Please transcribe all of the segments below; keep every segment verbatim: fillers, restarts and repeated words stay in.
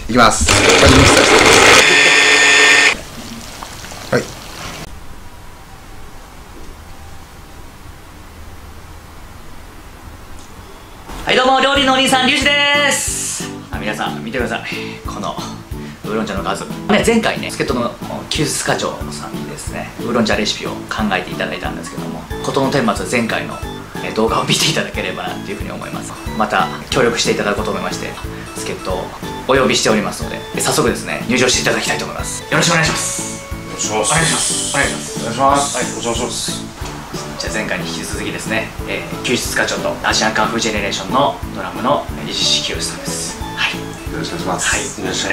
いきます。これでミキサーしてはい。 はいどうも、料理のお兄さんリュウジです。あ、皆さん見てください、このウーロン茶の数、ね、前回ね助っ人の救出課長さんにですねウーロン茶レシピを考えていただいたんですけども、事の顛末は前回の動画を見ていただければなっていうふうに思います。また協力していただこうと思いまして助っ人をお呼びしておりますので、早速ですね入場していただきたいと思います。よろしくお願いします。 お願いします。お願いします。お願いします。はい、お願いします。 じゃあ前回に引き続きですね、えー、救出課長とアジアンカンフージェネレーションのドラムの石井清さんです。はい、 よろしくお願いします。 はい、お願いします。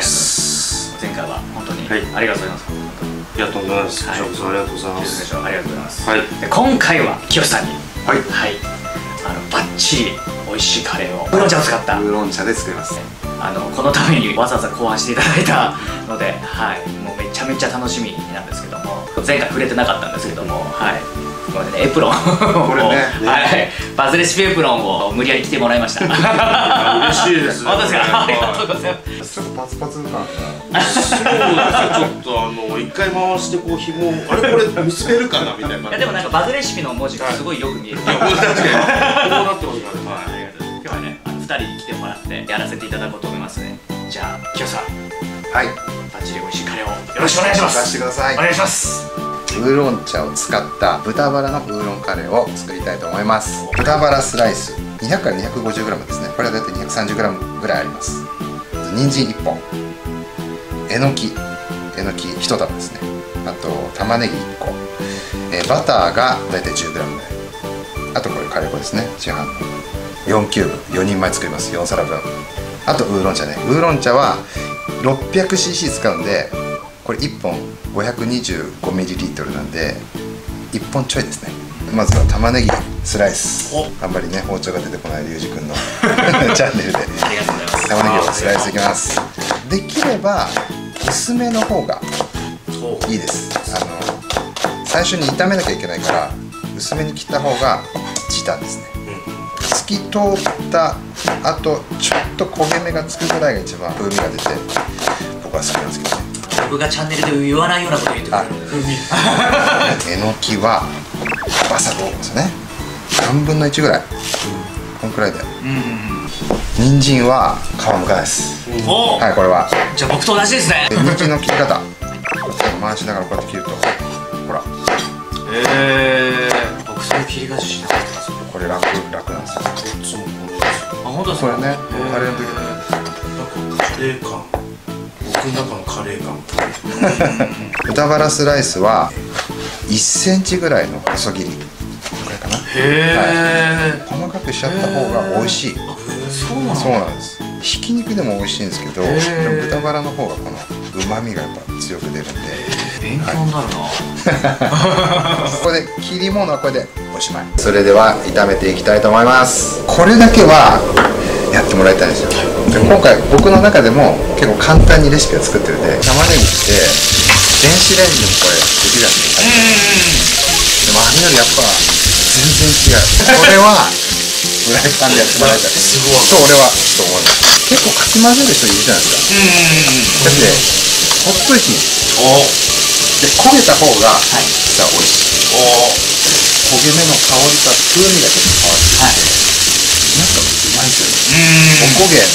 前回は本当にありがとうございます。 いや、とんでもないです。こちらこそありがとうございます。 ありがとうございます。 はい。 で今回は清さんにはいはい、あのバッチリ美味しいカレーをウーロン茶を使ったウーロン茶で作ります。 あのこのためにわざわざ考案していただいたので、はい、もうめちゃめちゃ楽しみなんですけども、前回触れてなかったんですけども、はい、これねエプロンこれね、 はい、バズレシピエプロンを無理やり着てもらいました。 嬉しいです。 本当ですか。ありがとうございます。 ちょっとパツパツ感が。 そうですよ。ちょっとあの一回回してこう紐あれこれ見つめるかなみたいな。 いやでもなんかバズレシピの文字がすごいよく見える。 いや、これ確かにこうなってますからね。 はい、ありがとう。今日はね、あのふたりに来てもらってやらせていただこうと思いますね。じゃあ清さん、 はい。 バッチリ美味しいカレーをよろしくお願いします。 出してください。 お願いします。 ウーロン茶を使った豚バラのウーロンカレーを作りたいと思います。豚バラスライスにひゃくからにひゃくごじゅうグラムですね。これはだいたいにひゃくさんじゅうグラムぐらいあります。人参いっぽん、えのきえのきいち束ですね。あと玉ねぎいっこ、えー、バターがだいたいじゅうグラムぐらい。あとこれカレー粉ですね、市販のよんキューブ、よにんまえ作ります。よんさらぶん。あとウーロン茶ね。ウーロン茶は ろっぴゃくシーシー 使うんで、これいっぽん ごひゃくにじゅうごミリリットル なんでいっぽんちょいですね。まずは玉ねぎスライス。あんまりね包丁が出てこないリュウジ君のチャンネルでありがとうございます。 玉ねぎをスライスいきます。できれば薄めの方がいいです。あの最初に炒めなきゃいけないから薄めに切った方が時短ですね。透き通ったあとちょっと焦げ目がつくぐらいが一番風味が出て僕は好きなんですけどね。 僕がチャンネルで言わないようなこと言ってくれるので、風味えのきはバサッといきますね。さんぶんのいちぐらい、こんくらいで。人参は皮むかないです。 おお、 はい、これはじゃあ僕と同じですね。 人参の切り方回しながらこうやって切るとほら、 へえ、僕そういう切り方しなかったです。 これ楽楽なんですよ。 あ、本当ですか。 これね、カレーの時はなんかカレー感、僕の中のカレー感。 豚バラスライスはいっセンチぐらいの細切り、これかな。 へえ、 細かくしちゃった方が美味しい。 そうなんそうなんです。ひき肉でも美味しいんですけど、豚バラの方がこの旨味がやっぱ強く出るんで勉強になるな。 ここで切り物はこれでおしまい。それでは炒めていきたいと思います。これだけはやってもらいたいんですよ。で今回僕の中でも結構簡単にレシピを作ってるんで、玉ねぎって電子レンジでもこれできるじゃないですか。でもあれよりやっぱ全然違う。これはフライパンでやってもらいたい。すごい。そう俺はそう思います。結構かき混ぜる人いるじゃないですか。だってほっといていい。で焦げた方が実は美味しい。焦げ目の香りと風味がちょっと変わってきて、なんかうまいですよね。お焦げ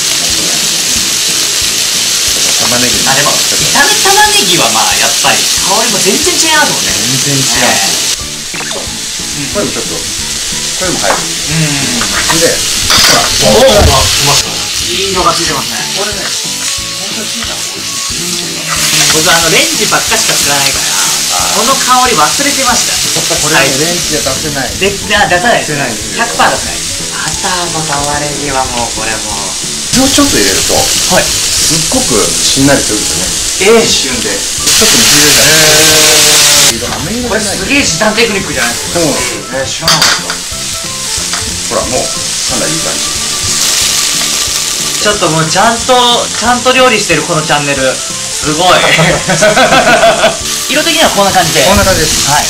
玉ねぎ。 あ、でも炒め玉ねぎはまあやっぱり香りも全然違いますもんね。 全然違う。これもちょっとこれも入る。で、ほら、 おお、いい色がついてますね。 これね、本当についたら美味しい。 僕あのレンジばっかしか使わないから、この香り忘れてました。 これはレンジで出せない。 で、出さないです。 出ないです。 ひゃくパーセント出さない。バターの玉ねぎはもうこれもう水をちょっと入れると、 はい、 すっごくしんなりするんですよね。 えー、 一瞬で。ちょっと水入れるじゃないですか。飴色これすげえ時短テクニックじゃないですか。 そうえー、知らなかった。 ほらもうかなりいい感じ。 ちょっともうちゃんとちゃんと料理してるこのチャンネルすごい。色的にはこんな感じで。 こんな感じです。 はい。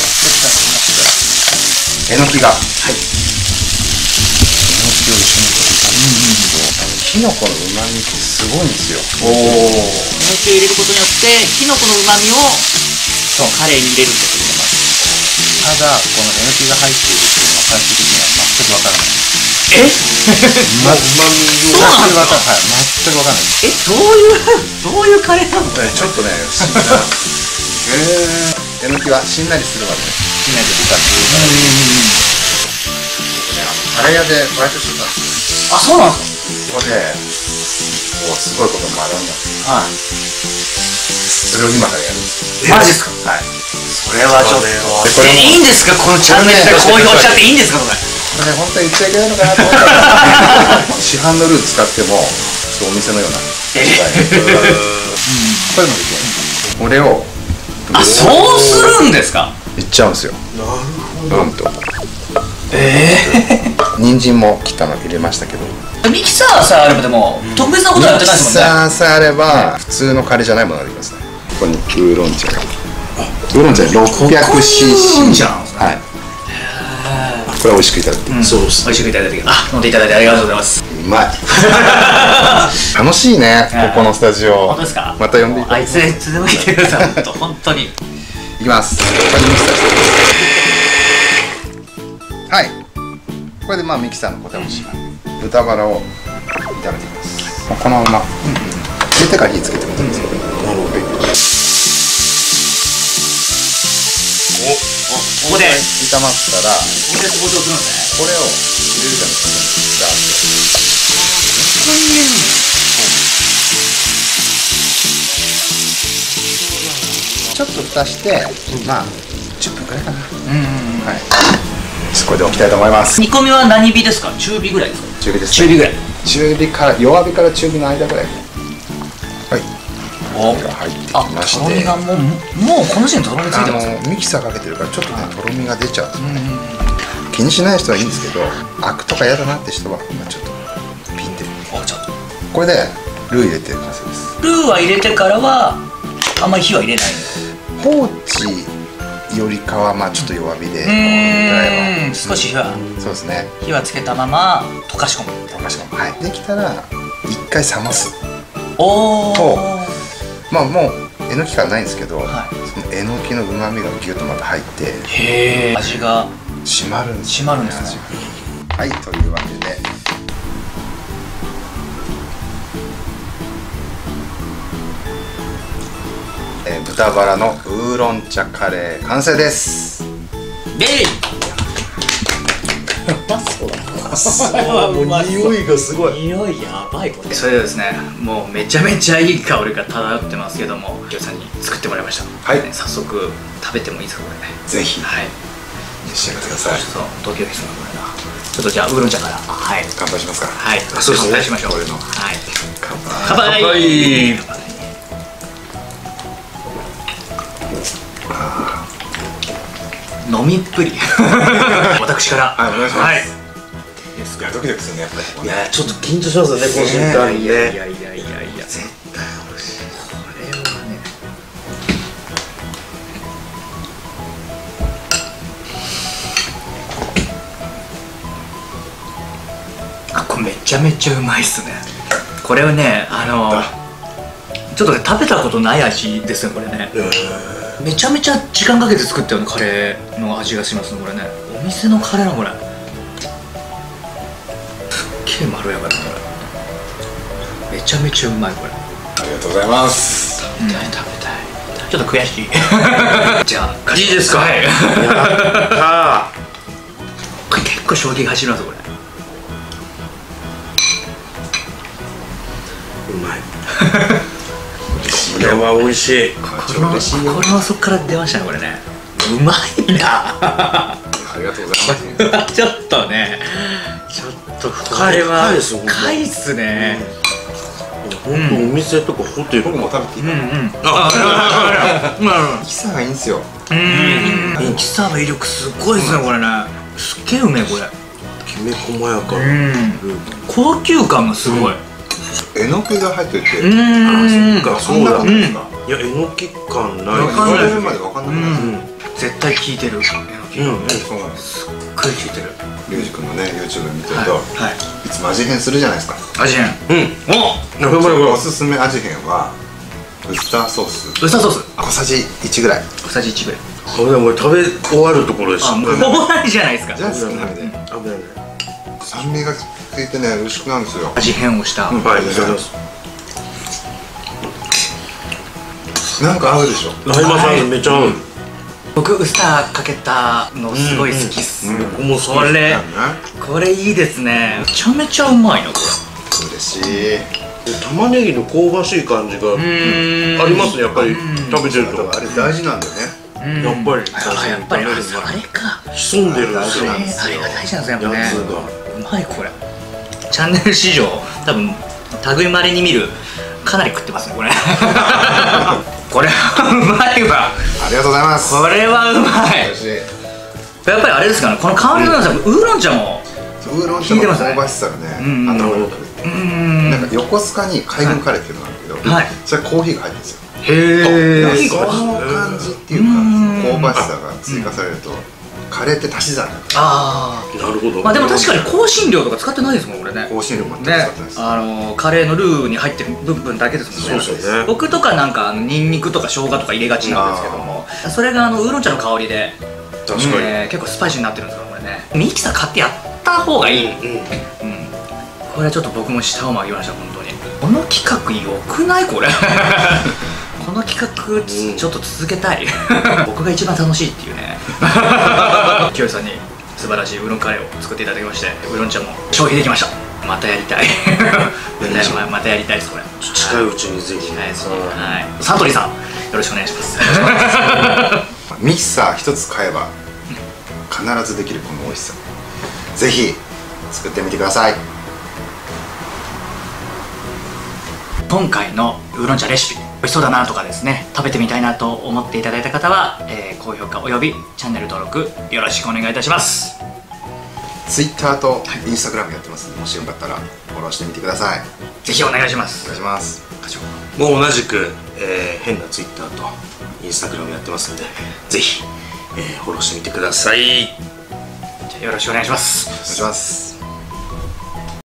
えのきが。はい。えのきを一緒にこう炒めるとキノコの旨味ってすごいんですよ。 おお。えのきを入れることによってキノコの旨味をそのカレーに入れるってことです。 ただこのえのきが入っているっていうのは最終的には全くわからない。 え？ ま、うまみをそうなんですか？ はい、全くわからない。 え、どういうどういうカレーなの？ ちょっとね、不思議な。えー、えのきはしんなりするまでね、しんなりと炒めていただいて、カレー屋でバイトしてたんですよ。 あ、そうなんですか？ ここで、こうすごいこと学んだんですよ。 はい。 それを今からやるんですよ。 マジですか？ はい。 それはちょっと。 これえ、いいんですか？このチャンネルで公表しちゃっていいんですか？これ。 これ本当に言っちゃいけないのかなと思ったら市販のルー使ってもお店のようなえこれもできる。これをあ、そうするんですか？ いっちゃうんですよ。 なるほど。 うんとええ。 人参も切ったの入れましたけど、 ミキサーさえあればでも特別なことはやってないですもんね。 ミキサーさえあれば普通のカレーじゃないものができますね。ここにウーロン茶がウーロン茶 ろっぴゃくシーシーウーロン茶なんですね。 はい。これ美味しくいただいて、 そうです。 美味しくいただいて、あ、飲んでいただいてありがとうございます。 うまい。楽しいね、ここのスタジオ。 本当ですか？ また呼んでいただいて。 あいついつでも来てください。本当本当に。 いきます。これでミキサーして。はい。これでまあミキサーの答えもしまい。豚バラを炒めていきます。このまま入れてから火つけてください。なるほど。 ここで炒まったら、 ここで登場するんですね。 これを入れるじゃないですか。 ここに入れるんです。 ちょっと蓋して、まあじゅっぷんくらいかな。 うんうんうん。 はい。これで置きたいと思います。 煮込みは何火ですか？中火ぐらいですか？ 中火です。 中火ぐらい。 中火から弱火から中火の間ぐらい。はい。 お、 が入ってきあ、 まして。 とろみがもうもうこの時点でとろみついてます。 あのミキサーかけてるからちょっとねとろみが出ちゃうんですよね。気にしない人はいいんですけど、アクとか嫌だなって人は今ちょっとピンって。 お、ちょっと。 これでルー入れて完成です。 ルーは入れてからはあんまり火は入れない。 放置よりかはまあちょっと弱火でぐらいは。 少し火はそうですね。 火はつけたまま溶かし込む。 溶かし込む。はい。できたら一回冷ます。 おお。 とまあもうえのき感ないんですけど、 はい、 そのえのきの旨味がギュッとまた入ってへえ、味が締まるんです締まるんですね。 はい、というわけでえー、豚バラのウーロン茶カレー完成です。 イエイ。 もう匂いがすごい。 匂いやばいこれ。それではですね、もうめちゃめちゃいい香りが漂ってますけども、きよさんに作ってもらいました。 はい。 早速食べてもいいですかこれね。 ぜひ。 はい。 召し上がってください。 ちょっとドキドキするなこれな。ちょっとじゃあウーロン茶から。はい。 乾杯しますか。 はい。 そうですね。 乾杯しましょう。 これの。 はい。 乾杯。 乾杯。乾杯。飲みっぷり私からはい、お願いします。 はい。 いや、ドキドキするね、やっぱり。 いやちょっと緊張しますよね、この瞬間にね。 いやいやいやいやいや、 絶対美味しい。 これはね、あ、これめちゃめちゃうまいっすね。これはね、あのちょっとね、食べたことない味ですねこれね。めちゃめちゃ時間かけて作ったようなカレーの味がしますねこれね。お店のカレーなこれ。すっげえまろやかだこれ。めちゃめちゃうまいこれ。 ありがとうございます。 食べたい食べたい。ちょっと悔しい。じゃあいいですか。 はい。 やったこれ結構衝撃走りますこれ。 ー。うまい。これは美味しい。 この心の底から出ましたねこれね。うまいな。 ありがとうございます。 ちょっとね、ちょっとこれは深いっすね。 本当お店とかホテル。 僕も食べていいかな。 うんうん。あ、 ミキサーがいいんですよ。 うん。ミキサーの威力すごいですねこれね。すっげえうめえこれ。 きめ細やか。 うん。高級感がすごい。 えのきが入ってて。 うん。 あ、そっか、 そんなことないですか。 いや、えのき感ない。 言われるまでわかんなくない。 絶対効いてる。 き。 うんうん、 そうなんです。 すっごい効いてる。 リュウジ君のね YouTube 見てると、 はい、 いつも味変するじゃないですか。 味変。 うん。 お、おすすめ味変はウスターソース。 ウスターソース。 小さじいちぐらい。 小さじいちぐらい。 これもう食べ終わるところです。 あ、もうほぼないじゃないですか。 じゃあ少なめで。 危ないね。 酸味がついてね美味しくなるんですよ。 味変をした。 はい、いただきます。 なんか合うでしょ。 合います。めっちゃ合う。 僕ウスターかけたのすごい好きっす。 僕もこれこれいいですね。めちゃめちゃうまいなこれ。嬉しい。 玉ねぎの香ばしい感じがありますね。やっぱり食べてるとあれ大事なんだよね。 やっぱりやっぱりあれか潜んでるんですよ。 あれが大事なんですよやっぱね。うまいこれ。チャンネル史上多分類まれに見るかなり食ってますねこれ。これはうまいわ。 ありがとうございます。 これはうまい。やっぱりあれですかね、この香りのさ、ウーロン茶もウーロン茶の香ばしさがね、頭にくる。なんか横須賀に海軍カレーっていうのがあるけど、それコーヒーが入ってるんですよ。 へえ。 その感じっていうか香ばしさが追加されるとカレーって足し算なんです。 ああ、 なるほど。 まあでも確かに香辛料とか使ってないですもんこれね。 香辛料全く使ってないです。 あのカレーのルーに入ってる部分だけですもんね。そうですね。僕とかなんかニンニクとか生姜とか入れがちなんですけども、それがあのウーロン茶の香りで確かに結構スパイシーになってるんですからこれね。ミキサー買ってやった方がいい。うん。これはちょっと僕も舌を曲げました本当に。この企画良くないこれ。この企画ちょっと続けたい。僕が一番楽しいっていうね。清さんに素晴らしいウーロンカレーを作っていただきまして、ウーロン茶も消費できました。またやりたい。またやりたいですこれ。 近いうちにぜひ。 近いうちに。はい。サントリーさんよろしくお願いします。 ミキサー一つ買えば必ずできるこの美味しさ。ぜひ作ってみてください。 今回のウーロン茶レシピ美味しそうだなとかですね、食べてみたいなと思っていただいた方は、えー、高評価およびチャンネル登録よろしくお願いいたします。 Twitter と Instagram やってますので、もしよかったらフォローしてみてください。 ぜひお願いします。 お願いします。 もう同じく、えー、変な Twitter と Instagram やってますので、ぜひ、えー、フォローしてみてください。 じゃよろしくお願いします。 お願いします。